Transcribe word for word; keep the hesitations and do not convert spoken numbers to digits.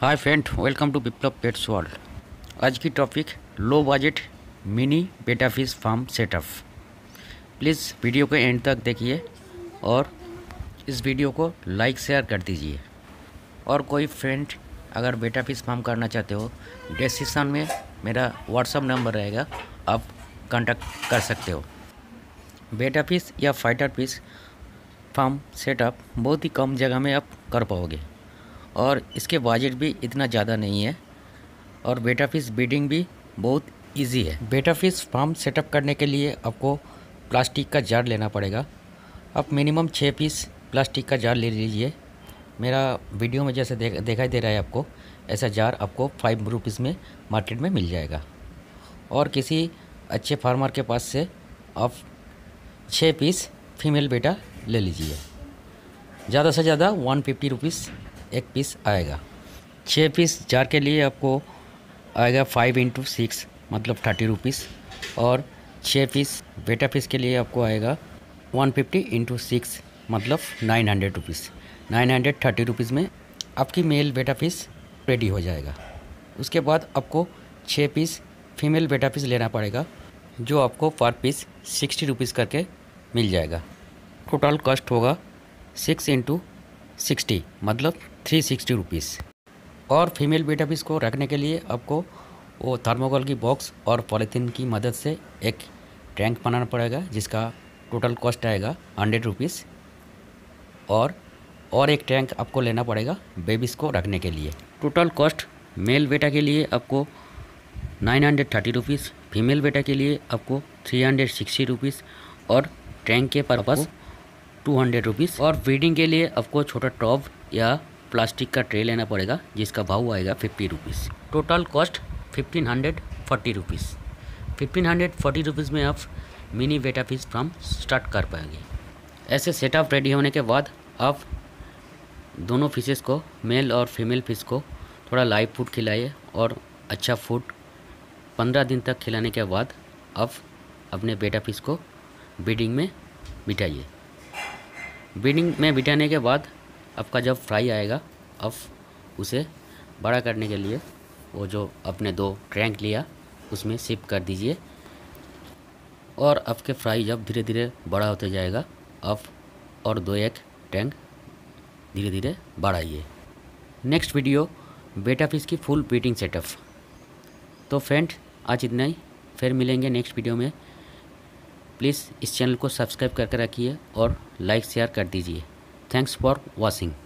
Hi friend, welcome to Viplav pets world. आज की topic low budget mini betta fish farm setup. Please video को end तक देखिए और इस वीडियो को लाइक शेयर कर दीजिए। और कोई फ्रेंड अगर बेटा फिश फार्म करना चाहते हो, डिस्क्रिप्शन में मेरा व्हाट्सअप नंबर रहेगा, आप कांटेक्ट कर सकते हो। बेटा फिश या फाइटर फिश फार्म सेटअप बहुत ही कम जगह में आप कर पाओगे और इसके बजट भी इतना ज़्यादा नहीं है और बेटा फिश ब्रीडिंग भी बहुत इजी है। बेटा फिश फार्म सेटअप करने के लिए आपको प्लास्टिक का जार लेना पड़ेगा। आप मिनिमम छः पीस प्लास्टिक का जार ले लीजिए। मेरा वीडियो में जैसे देख दिखाई दे रहा है आपको, ऐसा जार आपको फाइव रुपीज़ में मार्केट में मिल जाएगा। और किसी अच्छे फार्मर के पास से आप छः पीस फीमेल बेटा ले लीजिए। ज़्यादा से ज़्यादा वन फिफ्टी रुपीज़ एक पीस आएगा। छः पीस जार के लिए आपको आएगा फाइव इंटू सिक्स मतलब थर्टी रुपीज़ और छः पीस बेटा फिश के लिए आपको आएगा वन फिफ्टी इंटू सिक्स मतलब nine hundred rupees. Nine hundred thirty rupees में आपकी मेल बेटा फिश रेडी हो जाएगा। उसके बाद आपको छः पीस फीमेल बेटा फिश लेना पड़ेगा जो आपको पर पीस सिक्सटी रुपीज़ करके मिल जाएगा। टोटल कॉस्ट होगा सिक्स इंटू सिक्सटी मतलब थ्री सिक्सटी रुपीज़। और फीमेल बेटा फिश को रखने के लिए आपको वो थर्मोकोल की बॉक्स और पॉलीथीन की मदद से एक टैंक बनाना पड़ेगा जिसका टोटल कॉस्ट आएगा हंड्रेड रुपीज़। और और एक टैंक आपको लेना पड़ेगा बेबीज़ को रखने के लिए। टोटल कॉस्ट मेल बेटा के लिए आपको nine hundred thirty rupees, female betta के लिए आपको थ्री हंड्रेड सिक्सटी रुपीज़ और टैंक के पर्पस टू हंड्रेड रुपीज़। और ब्रीडिंग के लिए आपको छोटा टॉब या प्लास्टिक का ट्रे लेना पड़ेगा जिसका भाव आएगा fifty rupees. Total cost fifteen hundred forty rupees. Fifteen hundred forty rupees में आप mini betta fish farm start कर पाएंगे। ऐसे सेटअप रेडी होने के बाद आप दोनों फिशेस को, मेल और फीमेल फिश को थोड़ा लाइव फूड खिलाइए और अच्छा फूड पंद्रह दिन तक खिलाने के बाद आप अपने बेटा फिश को ब्रीडिंग में बिठाइए। ब्रीडिंग में बिठाने के बाद आपका जब फ्राई आएगा, आप उसे बड़ा करने के लिए वो जो अपने दो टैंक लिया उसमें शिफ्ट कर दीजिए। और आपके फ्राई जब धीरे धीरे बड़ा होते जाएगा, आप और दो एक टैंक धीरे धीरे बढ़ाइए। नेक्स्ट वीडियो बेटा फिश की फुल ब्रीडिंग सेटअप। तो फ्रेंड आज इतना ही, फिर मिलेंगे नेक्स्ट वीडियो में। प्लीज़ इस चैनल को सब्सक्राइब करके रखिए और लाइक शेयर कर दीजिए। Thanks for watching.